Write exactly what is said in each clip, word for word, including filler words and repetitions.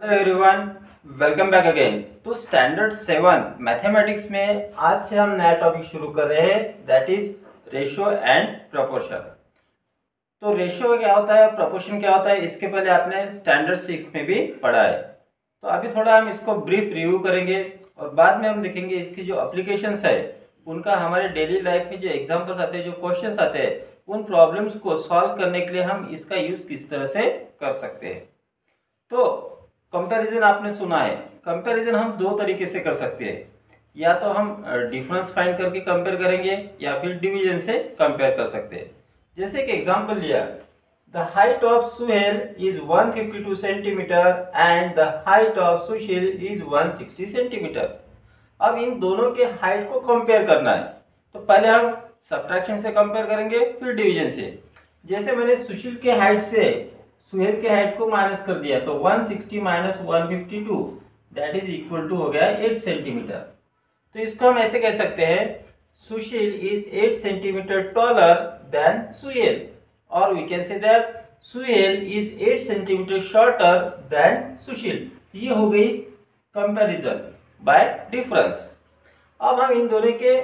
Hello everyone, welcome back again. तो standard seven mathematics में आज से हम नया टॉपिक शुरू कर रहे हैं, that is ratio and proportion. तो रेशियो क्या होता है, प्रोपोर्शन क्या होता है, इसके पहले आपने स्टैंडर्ड सिक्स में भी पढ़ा है। तो अभी थोड़ा हम इसको ब्रीफ रिव्यू करेंगे और बाद में हम देखेंगे इसकी जो एप्लीकेशंस है उनका हमारे डेली लाइफ में जो एग्जाम्पल्स आते हैं, जो क्वेश्चंस आते हैं, उन प्रॉब्लम्स को सॉल्व करने के लिए हम इसका यूज किस तरह से कर सकते हैं। तो कंपैरिजन आपने सुना है। कंपैरिजन हम दो तरीके से कर सकते हैं, या तो हम डिफरेंस फाइंड करके कंपेयर करेंगे या फिर डिवीजन से कंपेयर कर सकते हैं। जैसे कि एग्जांपल लिया, the height of Suhail is one fifty two centimetre and the height of Sushil is one sixty centimetre. अब इन दोनों के हाइट को कंपेयर करना है, तो पहले हम सब्ट्रैक्शन से कंपेयर करेंगे फिर डिवीजन से। जैसे मैंने सुशील के हाइट से सुहेल के हाइट को माइनस कर दिया, तो one sixty minus one fifty two that is equal to हो गया एट सेंटीमीटर। तो इसको हम ऐसे कह सकते हैं, Sushil is eight centimetre taller than Suhail, और we can say that Suhail is eight centimetre shorter than Sushil. ये हो गई कंपैरिजन बाय डिफरेंस। अब हम इन दोनों के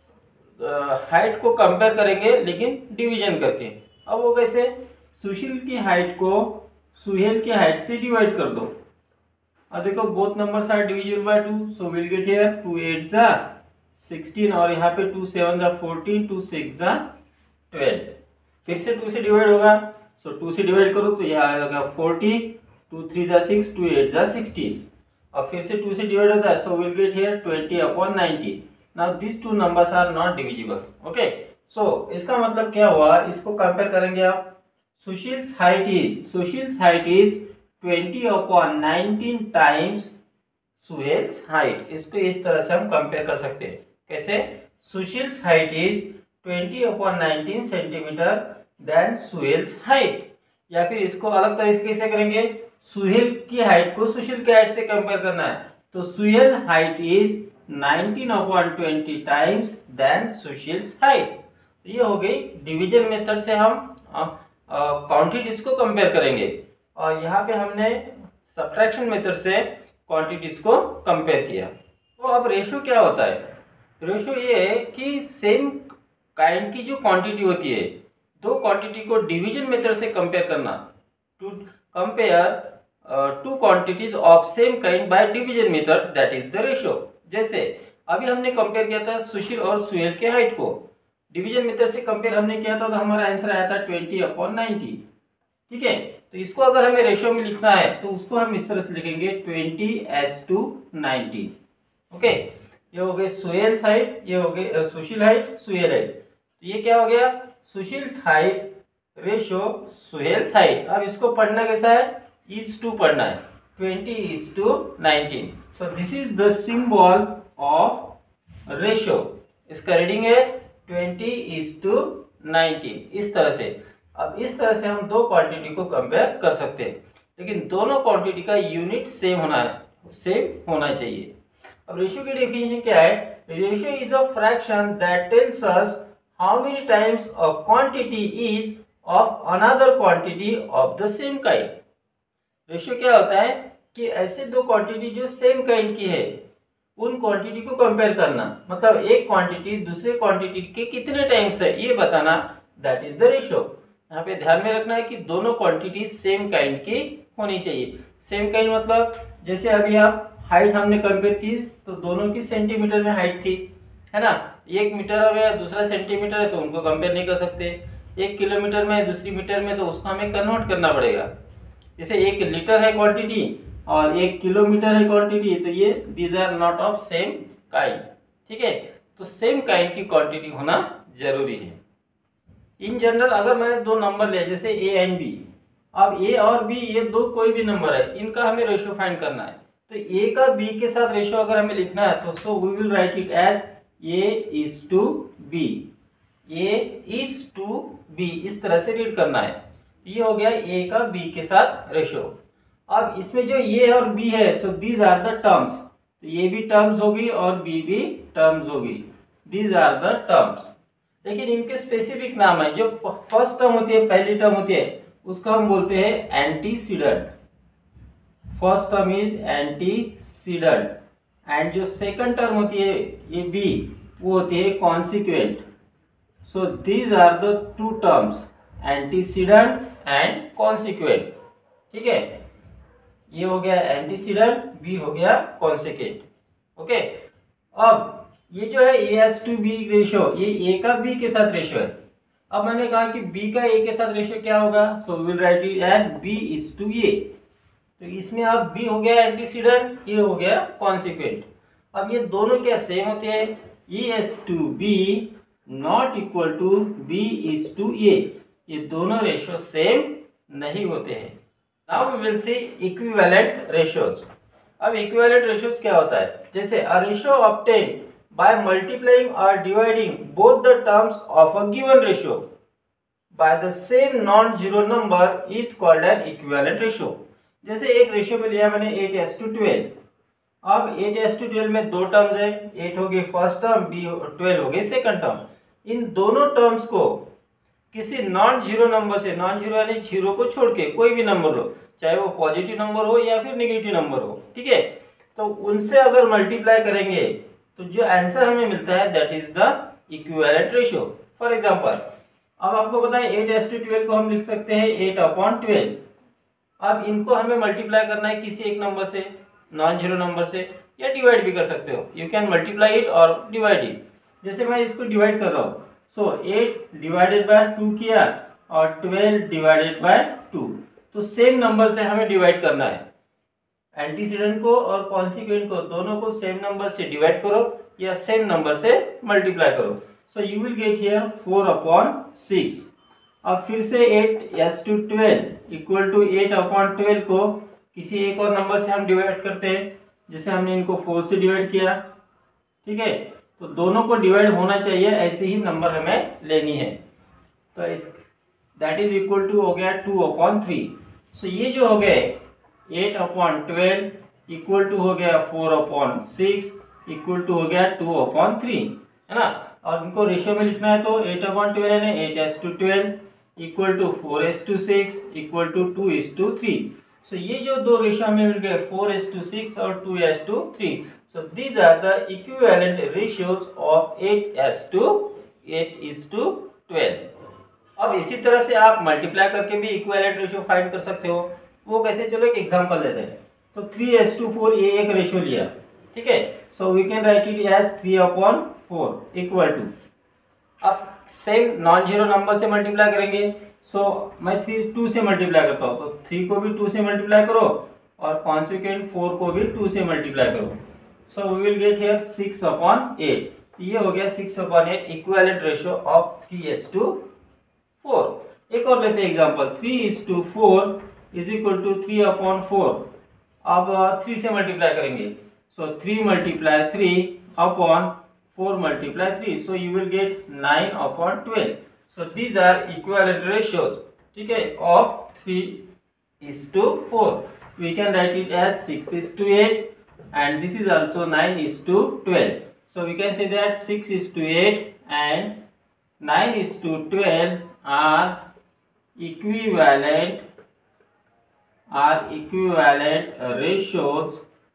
हाइट को कंपेयर करेंगे लेकिन डिवीजन करके। अब वो कैसे, सुशील की हाइट को सुहेल की हाइट से डिवाइड कर दो। अब देखो both numbers are divisible by two, so will get here two eight जा सिक्सटीन, और यहाँ पे टू सेवन जा फोर्टीन, टू सिक्स जा ट्वेल्व। फिर से टू से डिवाइड होगा, सो टू से डिवाइड करो तो यह आएगा फोर्टी, टू थ्री जा सिक्स, टू एट जा सिक्सटीन, और फिर से टू से डिवाइड होता है, so will get here twenty upon ninety. Now this two numbers are not divisible. Okay, so इसका मतलब क्या हुआ, इसको कंपेयर करेंगे आप। Sushil's height is Sushil's height is twenty upon nineteen times Suhail's height. इसको इस तरह से हम कंपेयर कर सकते हैं। कैसे, Sushil's height is twenty upon nineteen centimetre than Suhail's height. या फिर इसको अलग तरीके से करेंगे, सुहेल की हाइट को सुशील की हाइट से कंपेयर करना है, तो Suhail height is nineteen upon twenty times than Sushil's height. ये हो गई डिवीजन मेथड से हम क्वांटिटीज uh, को कंपेयर करेंगे, और यहाँ पे हमने सब्ट्रैक्शन मेथड से क्वांटिटीज को कंपेयर किया। तो अब रेशियो क्या होता है, रेशियो ये है कि सेम काइंड की जो क्वांटिटी होती है, दो क्वांटिटी को डिवीजन मेथड से कंपेयर करना, to compare two quantities of same kind by division method, that is the ratio. जैसे अभी हमने कंपेयर किया था सुशील और सुहेल के हाइट को, डिवीजन मेथड से कंपेयर हमने किया था, तो हमारा आंसर आया था ट्वेंटी अपॉन नाइनटी। ठीक है, तो इसको अगर हमें रेशियो में लिखना है तो उसको हम इस तरह से लिखेंगे twenty is to ninety. Okay, ये हो गए सुहेल हाइट, ये हो गए सुशील हाइट, सुहेल हाइट। तो ये क्या हो गया, Sushil height ratio Suhail height. अब इसको पढ़ना कैसा है, इज टू पढ़ना है, twenty is to nineteen. So this is the symbol of ratio. इसका रीडिंग है ट्वेंटी इज टू नाइनटीन, इस तरह से। अब इस तरह से हम दो क्वांटिटी को कंपेयर कर सकते हैं, लेकिन दोनों क्वांटिटी का यूनिट सेम होना है सेम होना चाहिए। अब रेशियो की डेफिनेशन क्या है, ratio is a fraction that tells us how many times a quantity is of another quantity of the same kind. Ratio क्या होता है कि ऐसे दो क्वांटिटी जो सेम काइंड की है उन क्वांटिटी को कंपेयर करना, मतलब एक क्वांटिटी दूसरे क्वांटिटी के कितने टाइम्स है ये बताना, दैट इज द रेशियो। यहाँ पे ध्यान में रखना है कि दोनों क्वांटिटी सेम काइंड की होनी चाहिए। सेम काइंड मतलब जैसे अभी आप हाइट हमने कंपेयर की तो दोनों की सेंटीमीटर में हाइट थी, है ना। एक मीटर और या दूसरा सेंटीमीटर है तो उनको कंपेयर नहीं कर सकते। एक किलोमीटर में दूसरी मीटर में तो उसको हमें कन्वर्ट करना पड़ेगा। जैसे एक लीटर है क्वांटिटी और एक किलोमीटर है क्वांटिटी, तो ये these are not of same kind. ठीक है, तो सेम काइंड की क्वांटिटी होना जरूरी है। इन जनरल अगर मैंने दो नंबर लिए जैसे ए एंड बी, अब ए और बी ये दो कोई भी नंबर है, इनका हमें रेशियो फाइंड करना है। तो ए का बी के साथ रेशियो अगर हमें लिखना है तो so we will write it as A is to B, A is to B, इस तरह से रीड करना है। ये हो गया ए का बी के साथ रेशियो। अब इसमें जो ए और बी है, so these are the terms, तो ये भी टर्म्स होगी और बी भी टर्म्स होगी, दीज आर द टर्म्स। लेकिन इनके स्पेसिफिक नाम है। जो फर्स्ट टर्म होती है, पहली टर्म होती है, उसको हम बोलते हैं antecedent. First term is antecedent and जो सेकंड टर्म होती है ये बी वो होती है consequent. So these are the two terms, antecedent and consequent. ठीक है, ये हो गया एंटीसीडेंट, बी हो गया कॉन्सिक्वेंट। ओके, अब ये जो है A is to B ratio, ये ए का बी के साथ रेशियो है। अब मैंने कहा कि बी का ए के साथ रेशियो क्या होगा, so will write it as B is to A. तो इसमें अब बी हो गया एंटीसीडेंट, ए हो गया कॉन्सिक्वेंट। अब ये दोनों क्या सेम होते हैं, A is to B not equal to B is to A, ये दोनों रेशियो सेम नहीं होते हैं। Now we will see equivalent ratios. अब इक्विवेलेंट रेशियोज क्या होता है, जैसे a ratio obtain by multiplying or dividing both the terms of a given ratio by the same non-zero number is called an equivalent ratio। जैसे एक ratio में लिया मैंने एट एस टू ट्वेल्व, अब एट एस टू ट्वेल्व में दो terms है, eight हो गई फर्स्ट टर्म, बी ट्वेल्व हो गई सेकंड टर्म। इन दोनों टर्म्स को किसी नॉन जीरो नंबर से, नॉन जीरो यानी जीरो को छोड़ के कोई भी नंबर हो, चाहे वो पॉजिटिव नंबर हो या फिर नेगेटिव नंबर हो, ठीक है, तो उनसे अगर मल्टीप्लाई करेंगे तो जो आंसर हमें मिलता है that is the equivalent ratio. For example, अब आपको पता है एट एस टू ट्वेल्व को हम लिख सकते हैं एट अपॉन ट्वेल्व। अब इनको हमें मल्टीप्लाई करना है किसी एक नंबर से, नॉन जीरो नंबर से, या डिवाइड भी कर सकते हो, यू कैन मल्टीप्लाई इट और डिवाइड इट। जैसे मैं इसको डिवाइड कर रहा हूँ, so eight divided by two किया और ट्वेल्व डिवाइडेड बाय टू, तो सेम नंबर से हमें डिवाइड करना है। एंटीसीडेंट को और कॉन्सिक्वेंट को दोनों को सेम नंबर से डिवाइड करो या सेम नंबर से मल्टीप्लाई करो। So you will get here four upon six. अब फिर से eight is to twelve equal to eight upon twelve को किसी एक और नंबर से हम डिवाइड करते हैं, जैसे हमने इनको फोर से डिवाइड किया, ठीक है, तो दोनों को डिवाइड होना चाहिए, ऐसे ही नंबर हमें लेनी है। तो इस दैट इज इक्वल टू हो गया टू अपॉन थ्री। सो ये जो हो गए eight upon twelve equal to हो गया four upon six equal to हो गया टू अपॉन थ्री, है ना। और इनको रेशियो में लिखना है तो एट अपॉन ट्वेल्व है eight is to twelve equal to four is to six equal to two is to three. So ये जो दो रेशियो हमें मिल गए फोर एस टू सिक्स और two is to three. So these are the equivalent ratios of eight is to eight is to twelve. अब इसी तरह से आप मल्टीप्लाई करके भी इक्विवेलेंट रेशियो फाइंड कर सकते हो। वो कैसे, चलो एक एग्जांपल लेते हैं। तो थ्री एस टू फोर ये एक रेशियो लिया, ठीक है, so we can write it as three upon four equal to, अब सेम नॉन जीरो नंबर से मल्टीप्लाई करेंगे। सो so, मैं थ्री टू से मल्टीप्लाई करता हूँ, तो थ्री को भी टू से मल्टीप्लाई करो और कॉन्सिक्वेंट फोर को भी टू से मल्टीप्लाई करो। So we will get here six upon eight. ये हो गया six upon eight equivalent ratio of three is to four. एक और लेते हैं example, three is to four is equal to three upon four. अब थ्री से मल्टीप्लाई करेंगे, so three multiply three upon four multiply three, so you will get nine upon twelve. So these are equivalent ratios, ठीक है, of three is to four. We can write it as six is to eight and this is also nine is to twelve. So we can say that six is to eight and nine is to twelve are equivalent are equivalent ratios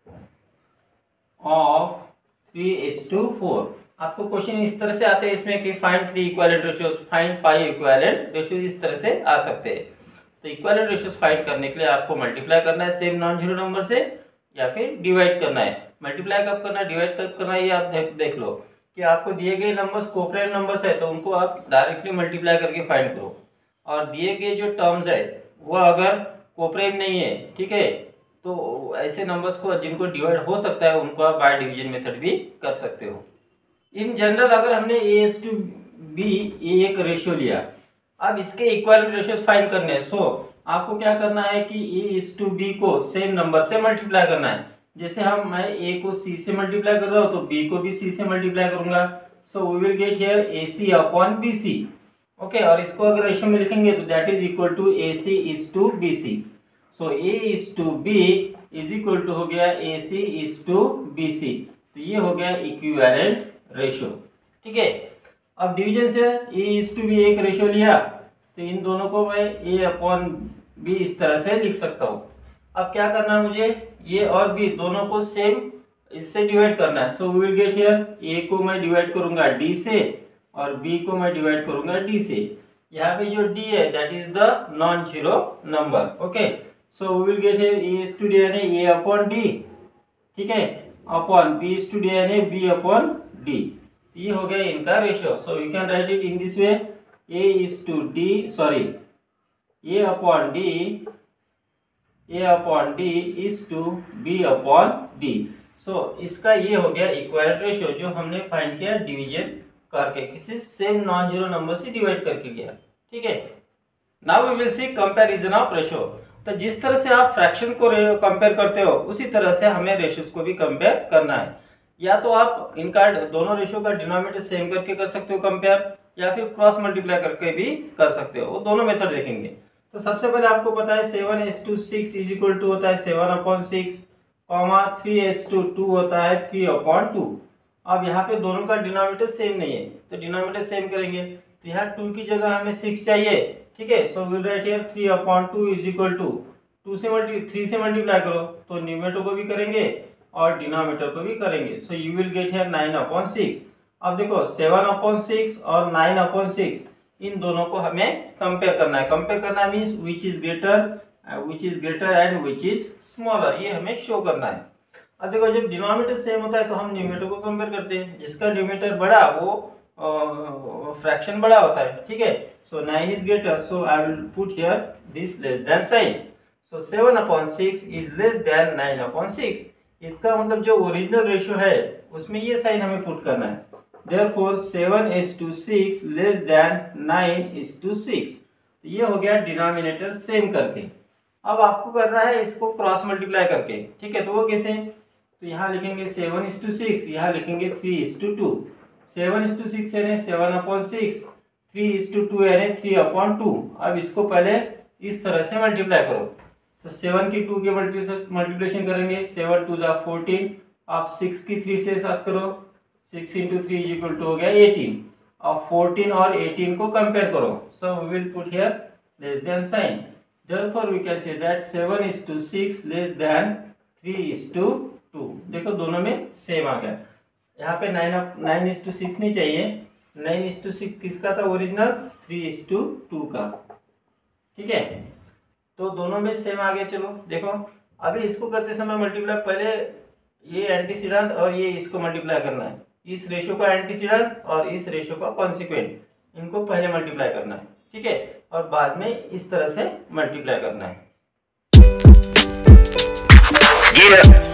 of three is to four. आपको question इस तरह से आते हैं इसमें कि find three equivalent ratios, find five equivalent ratios, इस तरह से आ सकते हैं। तो इक्विवेलेंट रेशियोज फाइंड करने के लिए आपको मल्टीप्लाई करना है सेम नॉन जीरो नंबर से या फिर डिवाइड करना है। मल्टीप्लाई कब करना है, डिवाइड कब करना है, ये आप देख देख लो कि आपको दिए गए नंबर्स कोऑपरेंट नंबर्स है तो उनको आप डायरेक्टली मल्टीप्लाई करके फाइंड करो, और दिए गए जो टर्म्स है वो अगर कोऑपरेंट नहीं है, ठीक है, तो ऐसे नंबर्स को जिनको डिवाइड हो सकता है उनको आप बाय डिवीजन मेथड भी कर सकते हो। इन जनरल अगर हमने ए एस टू बी ये एक रेशियो लिया, अब इसके इक्विवेलेंट रेशियोज फाइंड करने हैं। सो आपको क्या करना है कि ए इज टू बी को सेम नंबर से मल्टीप्लाई करना है। जैसे हम मैं ए को सी से मल्टीप्लाई कर रहा हूँ तो बी को भी सी से मल्टीप्लाई करूंगा। So we will get here A C upon B C, okay, और इसको अगर रेशियो में लिखेंगे तो that is equal to A C is to B C. So A is to B is equal to हो गया A C is to B C, तो ये हो गया इक्विवेलेंट रेशियो, ठीक है। अब डिवीजन से ए इज टू बी एक रेशियो लिया तो इन दोनों को मैं ए अपॉन बी इस तरह से लिख सकता हूँ। अब क्या करना है मुझे, ये और बी दोनों को सेम इससे डिवाइड करना है। So we will get here, A को मैं डिवाइड करूंगा डी से और बी को मैं डिवाइड करूंगा डी से। यहाँ पे जो डी है that is the non zero number. Okay, so we will get here A is to D यानी ए अपॉन डी, ठीक है, upon B is to D यानी बी अपॉन डी। ये हो गया इनका ratio. So you can write it in this way, A is to D sorry A upon D A upon D is to B upon D. So इसका ये हो गया equivalent ratio जो हमने फाइंड किया डिवीजन करके, किसी सेम नॉन जीरो नंबर से डिवाइड करके किया, ठीक है। Now we will see comparison of ratio. तो जिस तरह से आप फ्रैक्शन को कंपेयर करते हो उसी तरह से हमें रेशियोज को भी कंपेयर करना है। या तो आप इनका दोनों रेशियो का डिनोमिनेटर सेम करके कर सकते हो कंपेयर, या फिर क्रॉस मल्टीप्लाई करके भी कर सकते हो, वो दोनों मेथड देखेंगे। तो सबसे पहले आपको पता है seven is to six is equal to होता है seven upon six, comma three is to two होता है थ्री अपॉन टू। अब यहाँ पे दोनों का डिनोमिनेटर सेम नहीं है तो डिनोमिनेटर सेम करेंगे। तो यहाँ टू की जगह हमें सिक्स चाहिए, ठीक है। So will write here three upon two is equal to, two से मल्टी थ्री से मल्टीप्लाई करो तो न्यूमरेटर को भी करेंगे और डिनोमिनेटर को भी करेंगे। So you will get here nine upon six. अब देखो सेवन अपॉन सिक्स और नाइन अपॉन सिक्स इन दोनों को हमें कंपेयर करना है। कंपेयर करना means which is greater which is greater and which is smaller, ये हमें शो करना है। अब देखो जब डिनोमिनेटर सेम होता है तो हम न्यूमरेटर को कंपेयर करते हैं, जिसका न्यूमरेटर बड़ा वो फ्रैक्शन बड़ा होता है, ठीक है। So nine is greater, so I will put here this less than sign. So seven upon six is less than nine upon six. इसका मतलब जो ओरिजिनल रेशियो है उसमें ये साइन हमें पुट करना है। Therefore seven is to six less than nine is to six. तो ये हो गया डिनोमिनेटर सेम करके। अब आपको करना है इसको क्रॉस मल्टीप्लाई करके, ठीक है। तो वो कैसे, तो यहाँ लिखेंगे सेवन is to सिक्स, यहाँ लिखेंगे three is to two. Seven is to six यानी seven upon six, three is to two यानी थ्री अपॉन टू। अब इसको पहले इस तरह से मल्टीप्लाई करो। तो सेवन की टू के मल्टीप्लिकेशन करेंगे, सेवन टू जा फोर्टीन। आप सिक्स की थ्री से साथ करो, six into three is equal to हो गया एटीन। अब फोर्टीन और एटीन को कंपेयर करो। So we will put here less than sign. Therefore we can say that seven is to six less than three is to two. देखो दोनों में same आ गया। यहाँ पे nine nine is to six नहीं चाहिए, नाइन इज टू सिक्स किसका था original, three is to two का, ठीक है। तो दोनों में सेम आ गया। चलो देखो अभी इसको करते समय मल्टीप्लाई, पहले ये एंटीसीडेंट और ये इसको मल्टीप्लाई करना है, इस रेशियो का एंटीसीडेंट और इस रेशियो का कॉन्सिक्वेंट, इनको पहले मल्टीप्लाई करना है, ठीक है, और बाद में इस तरह से मल्टीप्लाई करना है।